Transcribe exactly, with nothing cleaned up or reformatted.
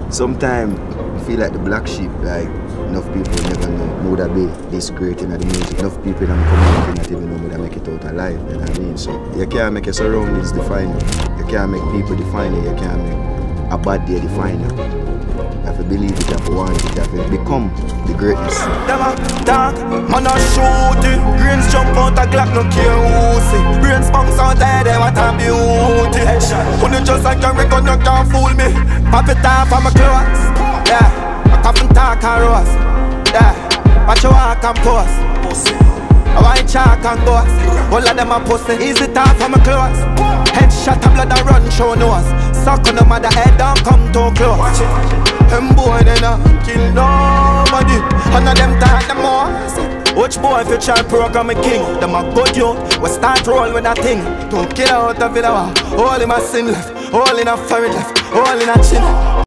Sometimes I feel like the black sheep, like enough people never know who that be this great in the music. Enough people in the community not even know who that make it out alive, you know what I mean? So you can't make your surroundings define you. You can't make people define you, you can't make a bad day define you. You have to believe it, you have to want it, you have to become the greatness. Them a talk, man a shoot it. Greens jump out a Glock, no care who see. Brains bounce out there, they what a beauty. When you just like a record, you can't fool me. Pop it off of my clothes, yeah. I come talk and rose, yeah. Watch you walk and pose. I want chalk and ghost. All of them a pussy. Easy talk for my clothes. Headshot and blood a run show nose. Suck on them mother head, don't come too close. Watch it. Them boy they not kill nobody. And of them talk them more. Watch boy if you try program a king. Them a good you. We start roll with that thing. Don't kill out of it. All in my sin left. All in a forehead left. All in a chin.